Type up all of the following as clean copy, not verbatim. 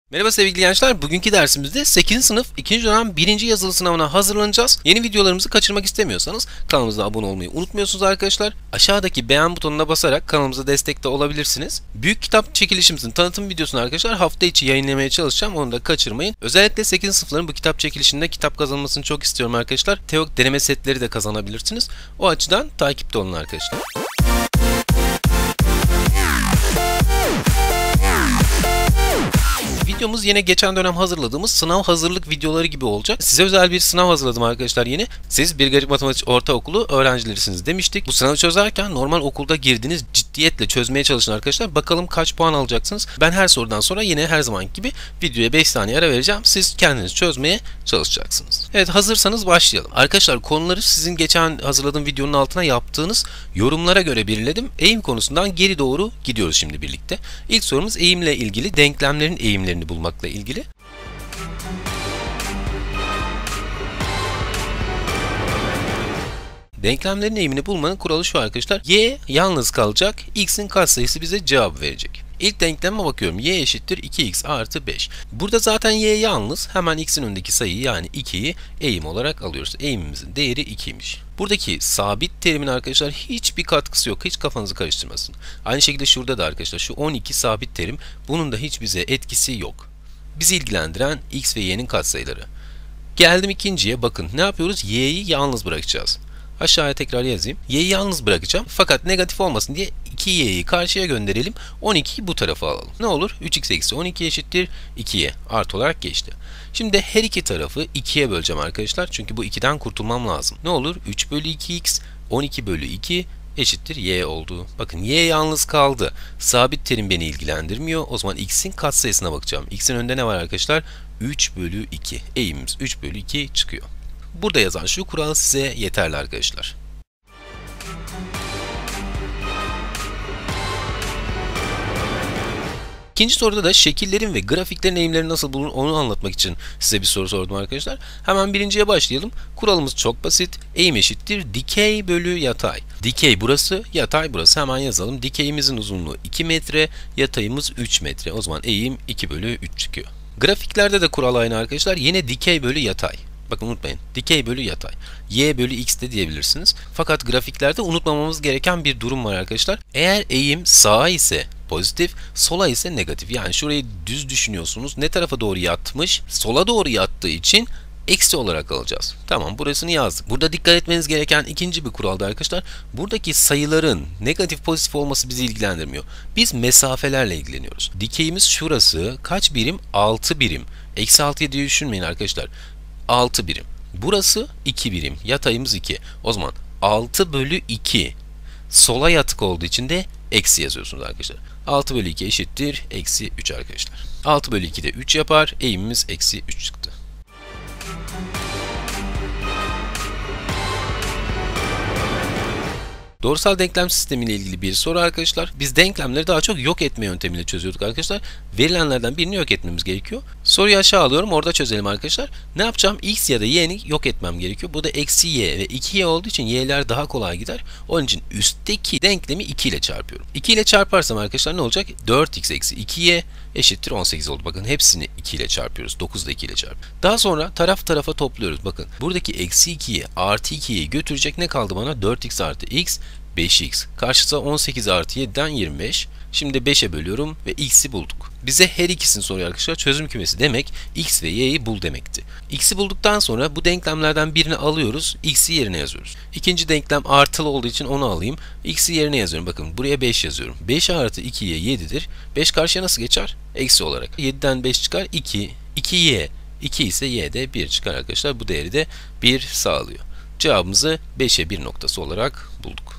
Merhaba sevgili gençler. Bugünkü dersimizde 8. sınıf 2. dönem 1. yazılı sınavına hazırlanacağız. Yeni videolarımızı kaçırmak istemiyorsanız kanalımıza abone olmayı unutmuyorsunuz arkadaşlar. Aşağıdaki beğen butonuna basarak kanalımıza destekte olabilirsiniz. Büyük kitap çekilişimizin tanıtım videosunu arkadaşlar hafta içi yayınlamaya çalışacağım. Onu da kaçırmayın. Özellikle 8. sınıfların bu kitap çekilişinde kitap kazanmasını çok istiyorum arkadaşlar. Teorik deneme setleri de kazanabilirsiniz. O açıdan takipte olun arkadaşlar. Videomuz yine geçen dönem hazırladığımız sınav hazırlık videoları gibi olacak. Size özel bir sınav hazırladım arkadaşlar yine. Siz Bir Garip Matematik Ortaokulu öğrencilerisiniz demiştik. Bu sınavı çözerken normal okulda girdiğiniz ciddiyetle çözmeye çalışın arkadaşlar. Bakalım kaç puan alacaksınız. Ben her sorudan sonra yine her zaman gibi videoya 5 saniye ara vereceğim. Siz kendiniz çözmeye çalışacaksınız. Evet, hazırsanız başlayalım. Arkadaşlar konuları sizin geçen hazırladığım videonun altına yaptığınız yorumlara göre belirledim. Eğim konusundan geri doğru gidiyoruz şimdi birlikte. İlk sorumuz eğimle ilgili, denklemlerin eğimlerini bulmakla ilgili. Denklemlerin eğimini bulmanın kuralı şu arkadaşlar. Y yalnız kalacak. X'in katsayısı bize cevap verecek. İlk denkleme bakıyorum. Y eşittir 2x artı 5. Burada zaten y yalnız. Hemen x'in önündeki sayıyı yani 2'yi eğim olarak alıyoruz. Eğimimizin değeri 2'ymiş. Buradaki sabit terimin arkadaşlar hiçbir katkısı yok. Hiç kafanızı karıştırmasın. Aynı şekilde şurada da arkadaşlar şu 12 sabit terim. Bunun da hiç bize etkisi yok. Bizi ilgilendiren x ve y'nin katsayıları. Geldim ikinciye. Bakın ne yapıyoruz? Y'yi yalnız bırakacağız. Aşağıya tekrar yazayım. Y'yi yalnız bırakacağım. Fakat negatif olmasın diye 2y'yi karşıya gönderelim. 12'yi bu tarafa alalım. Ne olur? 3x eksi 12 eşittir 2y. Artı olarak geçti. Şimdi her iki tarafı 2'ye böleceğim arkadaşlar. Çünkü bu 2'den kurtulmam lazım. Ne olur? 3 bölü 2x 12 bölü 2 eşittir y oldu. Bakın y yalnız kaldı. Sabit terim beni ilgilendirmiyor. O zaman x'in katsayısına bakacağım. X'in önünde ne var arkadaşlar? 3 bölü 2. Eğimimiz 3 bölü 2 çıkıyor. Burada yazan şu kural size yeterli arkadaşlar. İkinci soruda da şekillerin ve grafiklerin eğimleri nasıl bulunur onu anlatmak için size bir soru sordum arkadaşlar. Hemen birinciye başlayalım. Kuralımız çok basit. Eğim eşittir dikey bölü yatay. Dikey burası, yatay burası. Hemen yazalım. Dikeyimizin uzunluğu 2 metre, yatayımız 3 metre. O zaman eğim 2 bölü 3 çıkıyor. Grafiklerde de kural aynı arkadaşlar. Yine dikey bölü yatay. Bakın unutmayın. Dikey bölü yatay. Y bölü x de diyebilirsiniz. Fakat grafiklerde unutmamamız gereken bir durum var arkadaşlar. Eğer eğim sağa ise pozitif, sola ise negatif. Yani şurayı düz düşünüyorsunuz. Ne tarafa doğru yatmış? Sola doğru yattığı için eksi olarak alacağız. Tamam, burasını yazdık. Burada dikkat etmeniz gereken ikinci bir kuralda arkadaşlar. Buradaki sayıların negatif pozitif olması bizi ilgilendirmiyor. Biz mesafelerle ilgileniyoruz. Dikeyimiz şurası. Kaç birim? 6 birim. Eksi 6'yı diye düşünmeyin arkadaşlar. 6 birim. Burası 2 birim. Yatayımız 2. O zaman 6 bölü 2 sola yatık olduğu için de eksi yazıyorsunuz arkadaşlar. 6 bölü 2 eşittir eksi 3 arkadaşlar. 6 bölü 2 de 3 yapar. Eğimimiz eksi 3 çıktı. Doğrusal denklem sistemiyle ilgili bir soru arkadaşlar. Biz denklemleri daha çok yok etme yöntemiyle çözüyorduk arkadaşlar. Verilenlerden birini yok etmemiz gerekiyor. Soruyu aşağı alıyorum. Orada çözelim arkadaşlar. Ne yapacağım? X ya da y'ni yok etmem gerekiyor. Bu da eksi y ve 2y olduğu için y'ler daha kolay gider. Onun için üstteki denklemi 2 ile çarpıyorum. 2 ile çarparsam arkadaşlar ne olacak? 4x eksi 2y eşittir 18 oldu. Bakın hepsini 2 ile çarpıyoruz. 9 da 2 ile çarp. Daha sonra taraf tarafa topluyoruz. Bakın buradaki eksi 2'yi artı 2'yi götürecek ne kaldı bana? 4x artı x 5x. Karşısı 18 artı 7'den 25. Şimdi 5'e bölüyorum ve x'i bulduk. Bize her ikisini soruyor arkadaşlar. Çözüm kümesi demek x ve y'yi bul demekti. X'i bulduktan sonra bu denklemlerden birini alıyoruz. X'i yerine yazıyoruz. İkinci denklem artılı olduğu için onu alayım. X'i yerine yazıyorum. Bakın buraya 5 yazıyorum. 5 artı 2y 7'dir. 5 karşıya nasıl geçer? Eksi olarak. 7'den 5 çıkar 2. 2y. 2 ise y'de 1 çıkar arkadaşlar. Bu değeri de 1 sağlıyor. Cevabımızı 5'e 1 noktası olarak bulduk.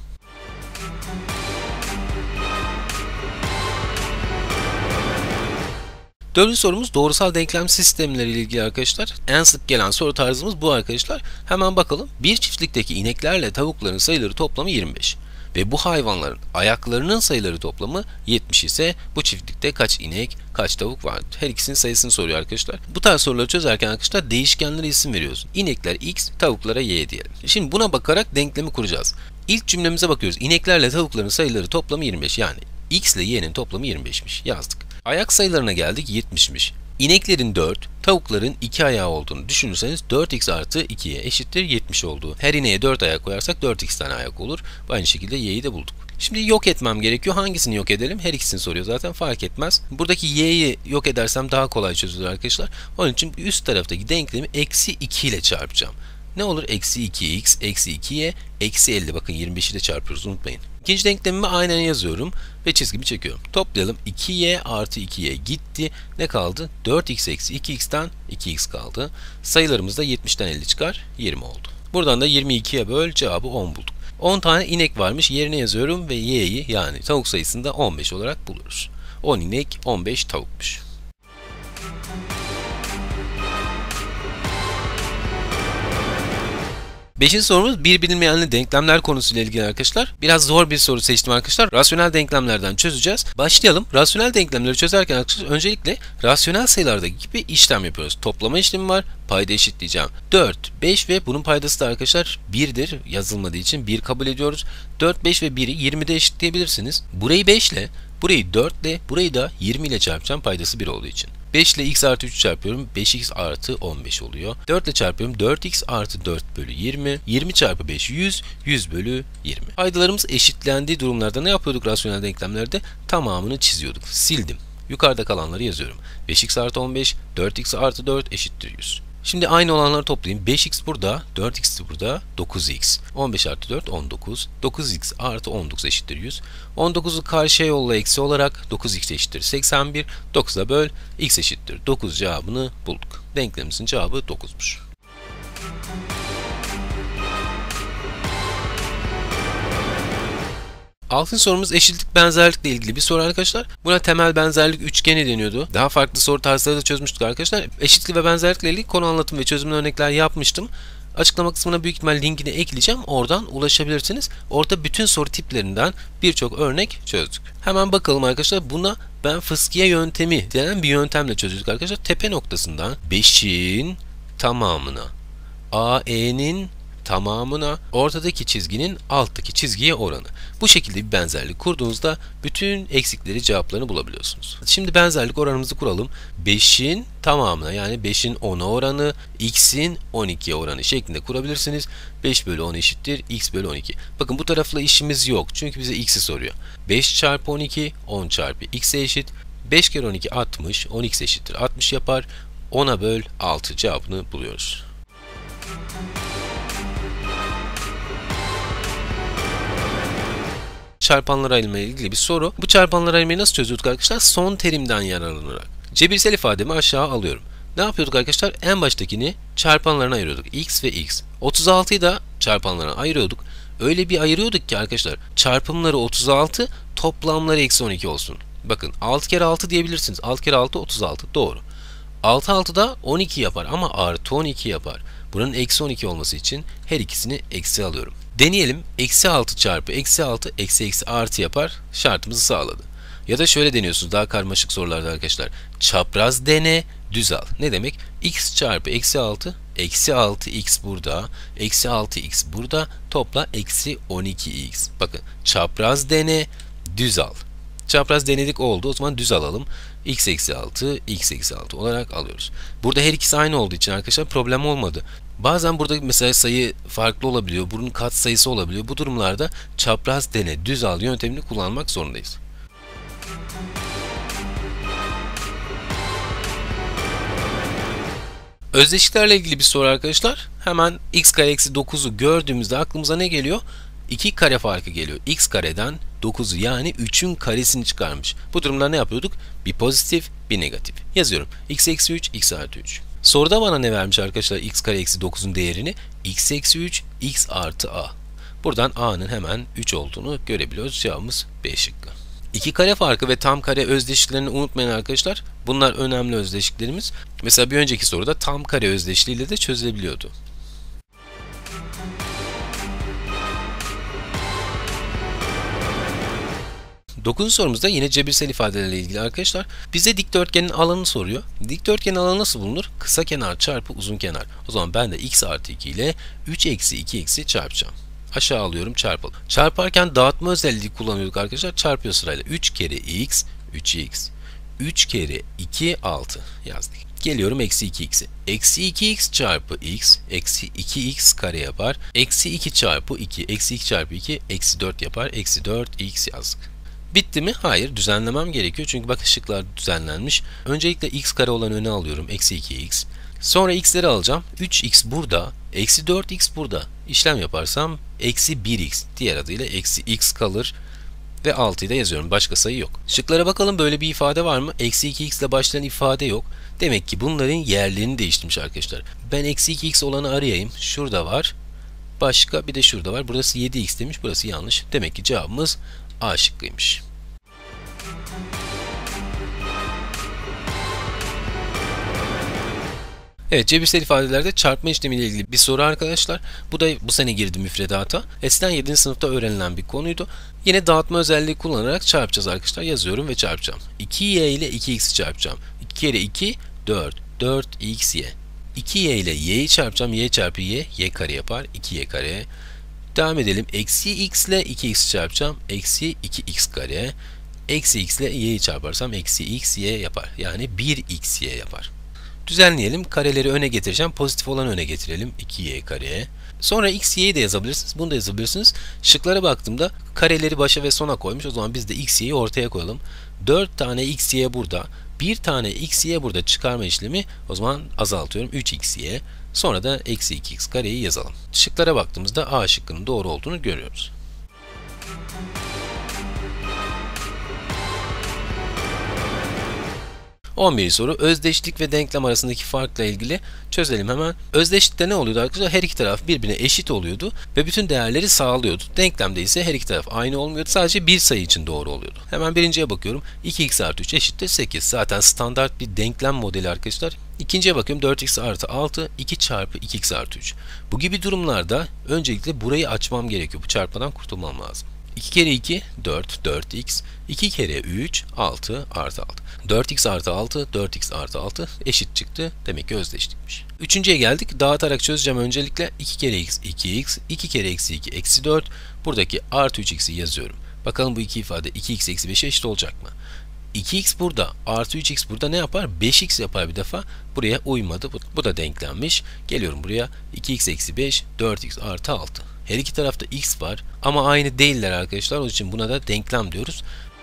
Dördüncü sorumuz doğrusal denklem sistemleri ile ilgili arkadaşlar. En sık gelen soru tarzımız bu arkadaşlar. Hemen bakalım. Bir çiftlikteki ineklerle tavukların sayıları toplamı 25. Ve bu hayvanların ayaklarının sayıları toplamı 70 ise bu çiftlikte kaç inek, kaç tavuk vardır? Her ikisinin sayısını soruyor arkadaşlar. Bu tarz soruları çözerken arkadaşlar değişkenlere isim veriyoruz. İnekler x, tavuklara y diyelim. Şimdi buna bakarak denklemi kuracağız. İlk cümlemize bakıyoruz. İneklerle tavukların sayıları toplamı 25. Yani x ile y'nin toplamı 25'miş. Yazdık. Ayak sayılarına geldik 70'miş. İneklerin 4, tavukların 2 ayağı olduğunu düşünürseniz 4x artı 2y eşittir 70 olduğu. Her ineğe 4 ayak koyarsak 4x tane ayak olur. Aynı şekilde y'yi de bulduk. Şimdi yok etmem gerekiyor. Hangisini yok edelim? Her ikisini soruyor zaten, fark etmez. Buradaki y'yi yok edersem daha kolay çözülür arkadaşlar. Onun için üst taraftaki denklemi eksi 2 ile çarpacağım. Ne olur? Eksi 2x, eksi 2y, eksi 50. Bakın 25'i de çarpıyoruz, unutmayın. İkinci denklemimi aynen yazıyorum ve çizgimi çekiyorum. Toplayalım. 2y artı 2y gitti. Ne kaldı? 4x eksi 2x'ten 2x kaldı. Sayılarımız da 70'ten 50 çıkar. 20 oldu. Buradan da 22'ye böl, cevabı 10 bulduk. 10 tane inek varmış. Yerine yazıyorum ve y'yi, yani tavuk sayısını da 15 olarak buluruz. 10 inek, 15 tavukmuş. Beşinci sorumuz bir bilinmeyenli denklemler konusuyla ilgili arkadaşlar. Biraz zor bir soru seçtim arkadaşlar. Rasyonel denklemlerden çözeceğiz. Başlayalım. Rasyonel denklemleri çözerken arkadaşlar öncelikle rasyonel sayılardaki gibi işlem yapıyoruz. Toplama işlemi var. Payda eşitleyeceğim. 4, 5 ve bunun paydası da arkadaşlar 1'dir. Yazılmadığı için 1 kabul ediyoruz. 4, 5 ve 1'i 20'de eşitleyebilirsiniz. Burayı 5 ile, burayı 4 ile, burayı da 20 ile çarpacağım paydası 1 olduğu için. 5 ile x artı 3 çarpıyorum. 5x artı 15 oluyor. 4 ile çarpıyorum. 4x artı 4 bölü 20. 20 çarpı 5 100. 100 bölü 20. Paydalarımız eşitlendiği durumlarda ne yapıyorduk rasyonel denklemlerde? Tamamını çiziyorduk. Sildim. Yukarıda kalanları yazıyorum. 5x artı 15. 4x artı 4 eşittir 100. Şimdi aynı olanları toplayayım. 5x burada, 4x burada, 9x. 15 artı 4, 19. 9x artı 19 eşittir 100. 19'u karşıya yolla eksi olarak 9x eşittir 81. 9'a böl, x eşittir 9 cevabını bulduk. Denklemimizin cevabı 9'muş. Altın sorumuz eşitlik benzerlikle ilgili bir soru arkadaşlar. Buna temel benzerlik üçgeni deniyordu. Daha farklı soru tarzları da çözmüştük arkadaşlar. Eşitlik ve benzerlikle ilgili konu anlatım ve çözümlü örnekler yapmıştım. Açıklama kısmına büyük ihtimal linkini ekleyeceğim. Oradan ulaşabilirsiniz. Orada bütün soru tiplerinden birçok örnek çözdük. Hemen bakalım arkadaşlar. Buna ben fıskiye yöntemi denen bir yöntemle çözdük arkadaşlar. Tepe noktasından 5'in tamamına, AE'nin tamamına, ortadaki çizginin alttaki çizgiye oranı. Bu şekilde bir benzerlik kurduğunuzda bütün eksikleri, cevaplarını bulabiliyorsunuz. Şimdi benzerlik oranımızı kuralım. 5'in tamamına, yani 5'in 10'a oranı, x'in 12'ye oranı şeklinde kurabilirsiniz. 5 bölü 10 eşittir x bölü 12. Bakın bu tarafla işimiz yok. Çünkü bize x'i soruyor. 5 çarpı 12, 10 çarpı x'e eşit. 5 kere 12 60, 10x eşittir 60 yapar. 10'a böl 6 cevabını buluyoruz. Çarpanlar ayırma ile ilgili bir soru. Bu çarpanlar ayırmayı nasıl çözüyorduk arkadaşlar? Son terimden yararlanarak. Cebirsel ifademi aşağı alıyorum. Ne yapıyorduk arkadaşlar? En baştakini çarpanlarına ayırıyorduk. X ve x. 36'yı da çarpanlarına ayırıyorduk. Öyle bir ayırıyorduk ki arkadaşlar, çarpımları 36, toplamları eksi 12 olsun. Bakın 6 kere 6 diyebilirsiniz. 6 kere 6 36. Doğru. 6 6 da 12 yapar ama artı 12 yapar. Buranın eksi 12 olması için her ikisini eksi alıyorum. Deneyelim. Eksi 6 çarpı eksi 6 eksi eksi artı yapar. Şartımızı sağladı. Ya da şöyle deniyorsunuz daha karmaşık sorularda arkadaşlar. Çapraz dene, düz al. Ne demek? X çarpı eksi 6, eksi 6x burada, eksi 6x burada, topla eksi 12x. Bakın çapraz dene, düz al. Çapraz denedik oldu. O zaman düz alalım. X eksi 6, x eksi 6 olarak alıyoruz. Burada her ikisi aynı olduğu için arkadaşlar problem olmadı. Bazen burada mesela sayı farklı olabiliyor. Bunun kat sayısı olabiliyor. Bu durumlarda çapraz dene, düz al yöntemini kullanmak zorundayız. Özdeşliklerle ilgili bir soru arkadaşlar. Hemen x kare eksi 9'u gördüğümüzde aklımıza ne geliyor? 2 kare farkı geliyor. X kareden 9'u, yani 3'ün karesini çıkarmış. Bu durumda ne yapıyorduk? Bir pozitif, bir negatif. Yazıyorum. X eksi 3, x artı 3. Soruda bana ne vermiş arkadaşlar? X kare eksi 9'un değerini x eksi 3, x artı a. Buradan a'nın hemen 3 olduğunu görebiliyoruz. Cevabımız B şıkkı. 2 kare farkı ve tam kare özdeşliklerini unutmayın arkadaşlar. Bunlar önemli özdeşliklerimiz. Mesela bir önceki soruda tam kare özdeşliğiyle de çözülebiliyordu. 9. sorumuzda yine cebirsel ifadelerle ilgili arkadaşlar. Bize dikdörtgenin alanını soruyor. Dikdörtgenin alanı nasıl bulunur? Kısa kenar çarpı uzun kenar. O zaman ben de x artı 2 ile 3 eksi 2 eksi çarpacağım. Aşağı alıyorum, çarpalım. Çarparken dağıtma özelliği kullanıyorduk arkadaşlar. Çarpıyor sırayla. 3 kere x, 3x. 3 kere 2 6 yazdık. Geliyorum eksi 2x'e. Eksi 2x çarpı x eksi 2x kare yapar. Eksi 2 çarpı 2 eksi 2 çarpı 2 eksi 4 yapar. Eksi 4x yazdık. Bitti mi? Hayır. Düzenlemem gerekiyor. Çünkü bak ışıklar düzenlenmiş. Öncelikle x kare olan öne alıyorum. Eksi 2x. Sonra x'leri alacağım. 3x burada. Eksi 4x burada. İşlem yaparsam eksi 1x. Diğer adıyla eksi x kalır. Ve 6'yı da yazıyorum. Başka sayı yok. Şıklara bakalım, böyle bir ifade var mı? Eksi 2x ile başlayan ifade yok. Demek ki bunların yerlerini değiştirmiş arkadaşlar. Ben eksi 2x olanı arayayım. Şurada var. Başka bir de şurada var. Burası 7x demiş. Burası yanlış. Demek ki cevabımız A şıkkıymış. Evet, cebirsel ifadelerde çarpma işlemiyle ilgili bir soru arkadaşlar. Bu da bu sene girdi müfredata. Eskiden 7. sınıfta öğrenilen bir konuydu. Yine dağıtma özelliği kullanarak çarpacağız arkadaşlar. Yazıyorum ve çarpacağım. 2y ile 2x'i çarpacağım. 2 kere 2 4. 4xy. 2y ile y'yi çarpacağım. Y çarpı y. Y kare yapar. 2y kare. Devam edelim. Eksi x ile 2x çarpacağım. Eksi 2x kare. Eksi x ile y'yi çarparsam eksi x y yapar. Yani 1xy yapar. Düzenleyelim. Kareleri öne getireceğim. Pozitif olanı öne getirelim. 2y kare. Sonra x, y'yi de yazabilirsiniz. Bunu da yazabilirsiniz. Şıklara baktığımda kareleri başa ve sona koymuş. O zaman biz de x, y'yi ortaya koyalım. 4 tane x, y burada. 1 tane x, y burada çıkarma işlemi. O zaman azaltıyorum. 3x, y. Sonra da eksi 2x kareyi yazalım. Şıklara baktığımızda A şıkkının doğru olduğunu görüyoruz. 11. soru. Özdeşlik ve denklem arasındaki farkla ilgili çözelim hemen. Özdeşlikte ne oluyordu arkadaşlar? Her iki taraf birbirine eşit oluyordu ve bütün değerleri sağlıyordu. Denklemde ise her iki taraf aynı olmuyordu. Sadece bir sayı için doğru oluyordu. Hemen birinciye bakıyorum. 2x artı 3 eşittir 8. Zaten standart bir denklem modeli arkadaşlar. İkinciye bakıyorum. 4x artı 6, 2 çarpı 2x artı 3. Bu gibi durumlarda öncelikle burayı açmam gerekiyor. Bu çarpmadan kurtulmam lazım. 2 kere 2 4, 4x, 2 kere 3 6 artı 6. 4x artı 6, 4x artı 6 eşit çıktı. Demek ki özdeşlikmiş. Üçüncüye geldik. Dağıtarak çözeceğim öncelikle. 2 kere x 2x, 2 kere eksi 2 eksi 4. Buradaki artı 3x'i yazıyorum. Bakalım bu iki ifade 2x eksi 5'e eşit olacak mı? 2x burada, artı 3x burada ne yapar? 5x yapar bir defa. Buraya uymadı. Bu da denklenmiş. Geliyorum buraya. 2x eksi 5, 4x artı 6. Her iki tarafta x var ama aynı değiller arkadaşlar. Onun için buna da denklem diyoruz.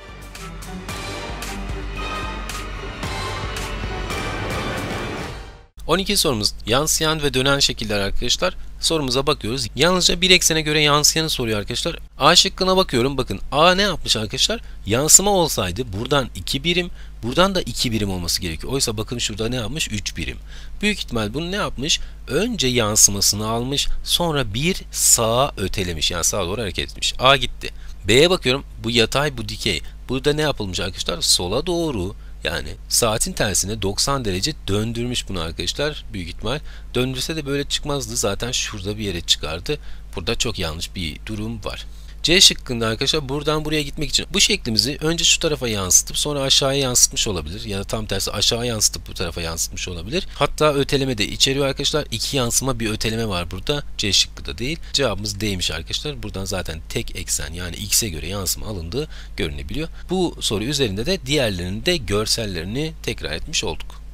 Sorumuz yansıyan ve dönen şekiller arkadaşlar. Sorumuza bakıyoruz. Yalnızca bir eksene göre yansıyanı soruyor arkadaşlar. A şıkkına bakıyorum. Bakın A ne yapmış arkadaşlar? Yansıma olsaydı buradan 2 birim, buradan da 2 birim olması gerekiyor. Oysa bakın şurada ne yapmış? 3 birim. Büyük ihtimal bunu ne yapmış? Önce yansımasını almış, sonra bir sağa ötelemiş. Yani sağa doğru hareket etmiş. A gitti. B'ye bakıyorum. Bu yatay, bu dikey. Burada ne yapılmış arkadaşlar? Sola doğru, yani saatin tersine 90 derece döndürmüş bunu arkadaşlar. Büyük ihtimal döndürse de böyle çıkmazdı. Zaten şurada bir yere çıkardı. Burada çok yanlış bir durum var. C şıkkında arkadaşlar buradan buraya gitmek için bu şeklimizi önce şu tarafa yansıtıp sonra aşağıya yansıtmış olabilir. Ya da tam tersi aşağı yansıtıp bu tarafa yansıtmış olabilir. Hatta öteleme de içeriyor arkadaşlar. İki yansıma bir öteleme var burada. C şıkkı da değil. Cevabımız D'ymiş arkadaşlar. Buradan zaten tek eksen yani x'e göre yansıma alındığı görünebiliyor. Bu soru üzerinde de diğerlerinin de görsellerini tekrar etmiş olduk.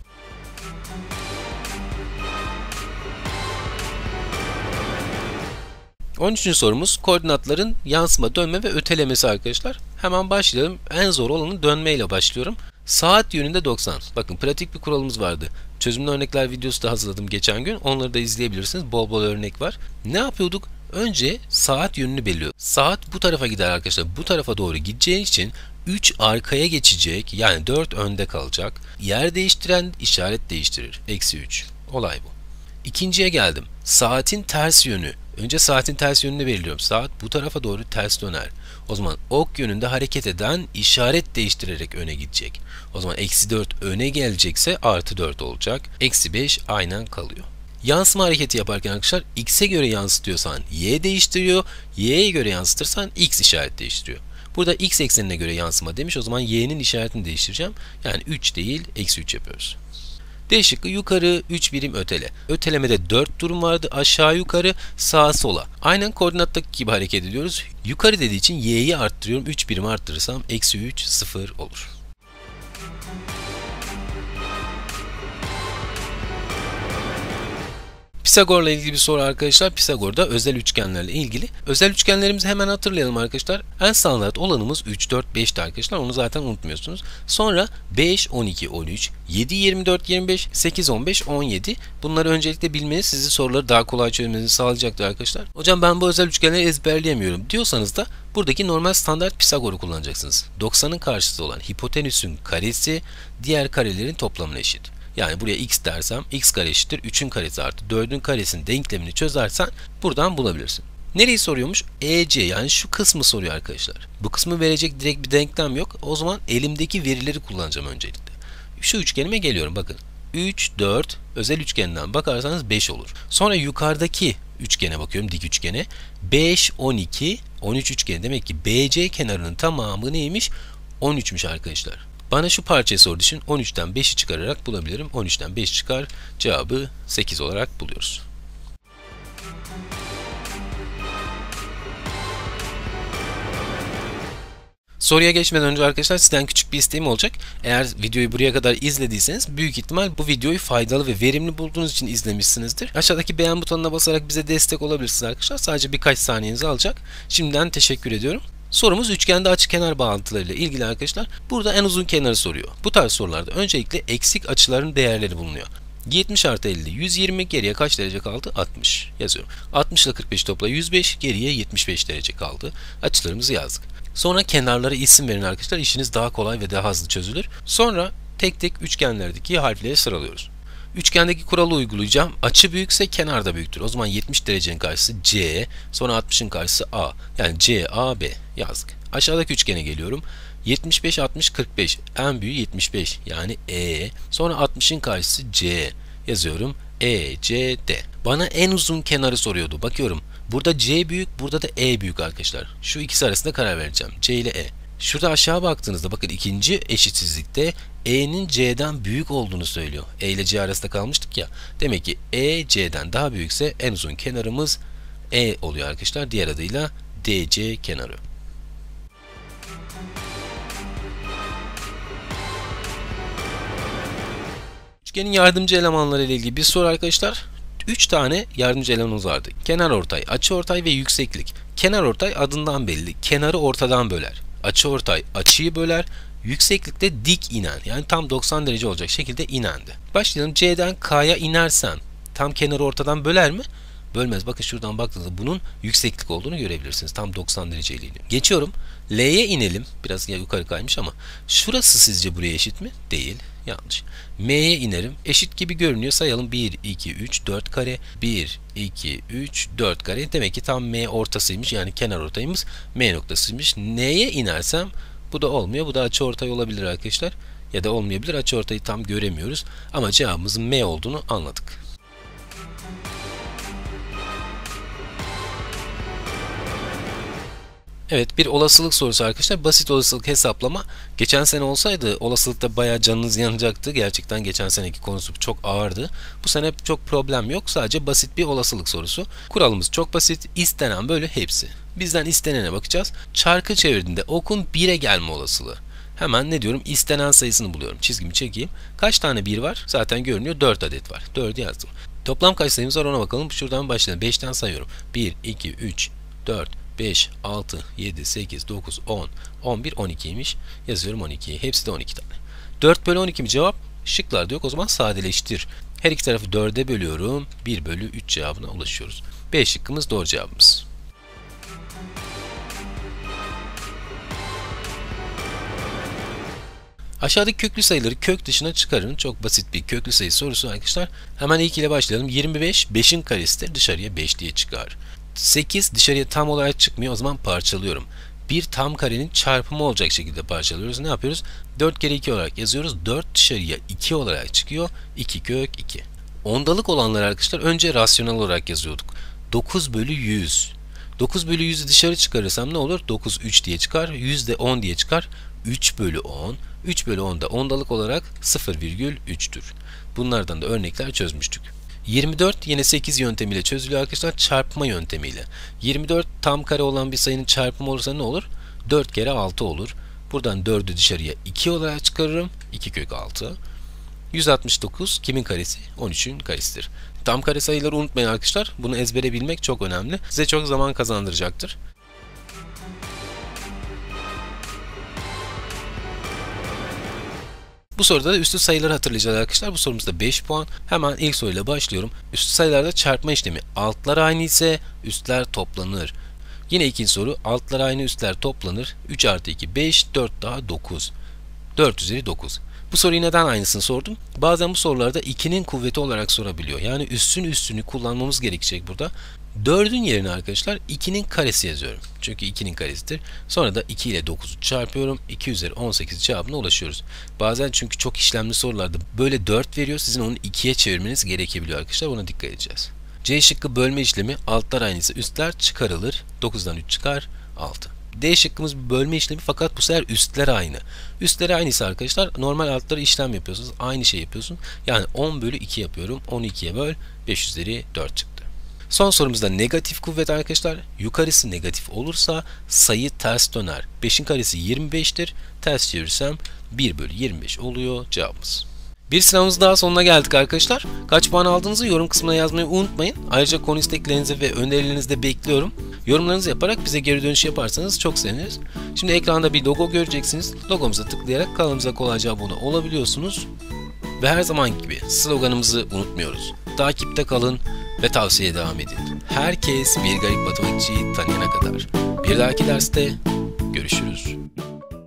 13. sorumuz koordinatların yansıma, dönme ve ötelemesi arkadaşlar. Hemen başlayalım. En zor olanı dönmeyle başlıyorum. Saat yönünde 90. Bakın pratik bir kuralımız vardı. Çözümlü örnekler videosu da hazırladım geçen gün. Onları da izleyebilirsiniz. Bol bol örnek var. Ne yapıyorduk? Önce saat yönünü belirliyorduk. Saat bu tarafa gider arkadaşlar. Bu tarafa doğru gideceği için 3 arkaya geçecek. Yani 4 önde kalacak. Yer değiştiren işaret değiştirir. Eksi 3. Olay bu. İkinciye geldim. Saatin ters yönü. Önce saatin ters yönünü belirliyorum. Saat bu tarafa doğru ters döner. O zaman ok yönünde hareket eden işaret değiştirerek öne gidecek. O zaman eksi 4 öne gelecekse artı 4 olacak. Eksi 5 aynen kalıyor. Yansıma hareketi yaparken arkadaşlar x'e göre yansıtıyorsan y değiştiriyor. Y'ye göre yansıtırsan x işaret değiştiriyor. Burada x eksenine göre yansıma demiş. O zaman y'nin işaretini değiştireceğim. Yani 3 değil eksi 3 yapıyoruz. D şıkkı yukarı 3 birim ötele. Ötelemede 4 durum vardı. Aşağı yukarı sağa sola. Aynen koordinattaki gibi hareket ediyoruz. Yukarı dediği için y'yi arttırıyorum. 3 birim arttırırsam eksi 3 0 olur. Pisagor'la ilgili bir soru arkadaşlar. Pisagor'da özel üçgenlerle ilgili. Özel üçgenlerimizi hemen hatırlayalım arkadaşlar. En standart olanımız 3, 4, 5'ti arkadaşlar. Onu zaten unutmuyorsunuz. Sonra 5, 12, 13, 7, 24, 25, 8, 15, 17. Bunları öncelikle bilmeniz sizi soruları daha kolay çözmenizi sağlayacaktır arkadaşlar. Hocam ben bu özel üçgenleri ezberleyemiyorum diyorsanız da buradaki normal standart Pisagor'u kullanacaksınız. 90'ın karşısı olan hipotenüsün karesi diğer karelerin toplamına eşit. Yani buraya x dersem x kare eşittir 3'ün karesi artı 4'ün karesinin denklemini çözersen buradan bulabilirsin. Nereyi soruyormuş? EC, yani şu kısmı soruyor arkadaşlar. Bu kısmı verecek direkt bir denklem yok. O zaman elimdeki verileri kullanacağım öncelikle. Şu üçgenime geliyorum bakın. 3, 4 özel üçgeninden bakarsanız 5 olur. Sonra yukarıdaki üçgene bakıyorum, dik üçgene. 5, 12, 13 üçgeni, demek ki BC kenarının tamamı neymiş? 13'müş arkadaşlar. Bana şu parçayı sorduğu için 13'ten 5'i çıkararak bulabilirim. 13'ten 5 çıkar. Cevabı 8 olarak buluyoruz. Soruya geçmeden önce arkadaşlar sizden küçük bir isteğim olacak. Eğer videoyu buraya kadar izlediyseniz büyük ihtimal bu videoyu faydalı ve verimli bulduğunuz için izlemişsinizdir. Aşağıdaki beğen butonuna basarak bize destek olabilirsiniz arkadaşlar. Sadece birkaç saniyenizi alacak. Şimdiden teşekkür ediyorum. Sorumuz üçgende açıkenar bağıntılarıyla ilgili arkadaşlar. Burada en uzun kenarı soruyor. Bu tarz sorularda öncelikle eksik açıların değerleri bulunuyor. 70 artı 50, 120, geriye kaç derece kaldı? 60 yazıyorum. 60 ile 45 topla 105, geriye 75 derece kaldı. Açılarımızı yazdık. Sonra kenarlara isim verin arkadaşlar. İşiniz daha kolay ve daha hızlı çözülür. Sonra tek tek üçgenlerdeki harfleri sıralıyoruz. Üçgendeki kuralı uygulayacağım. Açı büyükse kenar da büyüktür. O zaman 70 derecenin karşısı C, sonra 60'ın karşısı A. Yani C, A, B yazdık. Aşağıdaki üçgene geliyorum. 75, 60, 45. En büyüğü 75, yani E. Sonra 60'ın karşısı C yazıyorum. E, C, D. Bana en uzun kenarı soruyordu. Bakıyorum. Burada C büyük, burada da E büyük arkadaşlar. Şu ikisi arasında karar vereceğim. C ile E. Şurada aşağı baktığınızda bakın ikinci eşitsizlikte E'nin C'den büyük olduğunu söylüyor. E ile C arasında kalmıştık ya. Demek ki E C'den daha büyükse en uzun kenarımız E oluyor arkadaşlar. Diğer adıyla DC kenarı. Üçgenin yardımcı elemanları ile ilgili bir soru arkadaşlar. 3 tane yardımcı elemanımız vardı. Kenarortay, açıortay ve yükseklik. Kenarortay adından belli. Kenarı ortadan böler. Açıortay açıyı böler. Yükseklikte dik inen, yani tam 90 derece olacak şekilde inendi. Başlayalım. C'den K'ya inersen tam kenarı ortadan böler mi? Bölmez. Bakın şuradan baktığınızda bunun yükseklik olduğunu görebilirsiniz. Tam 90 dereceyle iniyor. Geçiyorum. L'ye inelim. Biraz yukarı kaymış ama şurası sizce buraya eşit mi? Değil. Yanlış. M'ye inerim. Eşit gibi görünüyor. Sayalım. 1, 2, 3, 4 kare. 1, 2, 3, 4 kare. Demek ki tam M ortasıymış. Yani kenar ortayımız M noktasıymış. N'ye inersem bu da olmuyor. Bu da açıortay olabilir arkadaşlar. Ya da olmayabilir. Açıortayı tam göremiyoruz. Ama cevabımızın M olduğunu anladık. Evet, bir olasılık sorusu arkadaşlar. Basit olasılık hesaplama. Geçen sene olsaydı olasılıkta bayağı canınız yanacaktı. Gerçekten geçen seneki konusu çok ağırdı. Bu sene çok problem yok. Sadece basit bir olasılık sorusu. Kuralımız çok basit. İstenen bölü hepsi. Bizden istenene bakacağız. Çarkı çevirdiğinde okun 1'e gelme olasılığı. Hemen ne diyorum? İstenen sayısını buluyorum. Çizgimi çekeyim. Kaç tane 1 var? Zaten görünüyor. 4 adet var. 4'ü yazdım. Toplam kaç sayımız var ona bakalım. Şuradan başlayalım. 5'ten sayıyorum. 1, 2, 3, 4, 5, 6, 7, 8, 9, 10, 11, 12'ymiş. Yazıyorum 12'yi. Hepsi de 12 tane. 4 bölü 12 mi cevap? Şıklarda yok. O zaman sadeleştir. Her iki tarafı 4'e bölüyorum. 1 bölü 3 cevabına ulaşıyoruz. B şıkkımız doğru cevabımız. Aşağıdaki köklü sayıları kök dışına çıkarın. Çok basit bir köklü sayı sorusu arkadaşlar. Hemen ilk ile başlayalım. 25, 5'in karesi dışarıya 5 diye çıkar. 8 dışarıya tam olarak çıkmıyor. O zaman parçalıyorum. Bir tam karenin çarpımı olacak şekilde parçalıyoruz. Ne yapıyoruz? 4 kere 2 olarak yazıyoruz. 4 dışarıya 2 olarak çıkıyor. 2 kök 2. Ondalık olanlar arkadaşlar önce rasyonel olarak yazıyorduk. 9 bölü 100. 9 bölü 100'ü dışarı çıkarırsam ne olur? 9 3 diye çıkar. 100 de 10 diye çıkar. 3 bölü 10. 3 bölü 10 da ondalık olarak 0,3'tür. Bunlardan da örnekler çözmüştük. 24 yine 8 yöntemiyle çözülüyor arkadaşlar. Çarpma yöntemiyle. 24 tam kare olan bir sayının çarpımı olursa ne olur? 4 kere 6 olur. Buradan 4'ü dışarıya 2 olarak çıkarırım. 2 kök 6. 169 kimin karesi? 13'ün karesidir. Tam kare sayıları unutmayın arkadaşlar. Bunu ezbere bilmek çok önemli. Size çok zaman kazandıracaktır. Bu soruda da üstü sayıları hatırlayacağız arkadaşlar. Bu sorumuzda 5 puan. Hemen ilk soruyla başlıyorum. Üstü sayılarda çarpma işlemi. Altlar aynı ise üstler toplanır. Yine ikinci soru. Altlar aynı, üstler toplanır. 3 artı 2 5, 4 daha 9. 4 üzeri 9. Bu soruyu neden aynısını sordum? Bazen bu sorularda 2'nin kuvveti olarak sorabiliyor. Yani üssün üstünü kullanmamız gerekecek burada. 4'ün yerine arkadaşlar 2'nin karesi yazıyorum. Çünkü 2'nin karesidir. Sonra da 2 ile 9'u çarpıyorum. 2 üzeri 18 cevabına ulaşıyoruz. Bazen çünkü çok işlemli sorularda böyle 4 veriyor. Sizin onu 2'ye çevirmeniz gerekebiliyor arkadaşlar. Buna dikkat edeceğiz. C şıkkı bölme işlemi. Altlar aynıysa üstler çıkarılır. 9'dan 3 çıkar 6. D şıkkımız bir bölme işlemi fakat bu sefer üstler aynı. Üstleri aynıysa arkadaşlar normal altlara işlem yapıyorsunuz. Aynı şey yapıyorsun. Yani 10 bölü 2 yapıyorum. 12'ye böl 5 üzeri 4 çıktı. Son sorumuzda negatif kuvvet arkadaşlar. Yukarısı negatif olursa sayı ters döner. 5'in karesi 25'tir. Ters çevirirsem 1 bölü 25 oluyor cevabımız. Bir sınavımız daha sonuna geldik arkadaşlar. Kaç puan aldığınızı yorum kısmına yazmayı unutmayın. Ayrıca konu isteklerinizi ve önerilerinizi de bekliyorum. Yorumlarınızı yaparak bize geri dönüş yaparsanız çok seviniriz. Şimdi ekranda bir logo göreceksiniz. Logomuza tıklayarak kanalımıza kolayca abone olabiliyorsunuz. Ve her zaman gibi sloganımızı unutmuyoruz. Takipte kalın ve tavsiyeye devam edin. Herkes bir garip matematikçiyi tanıyana kadar. Bir dahaki derste görüşürüz.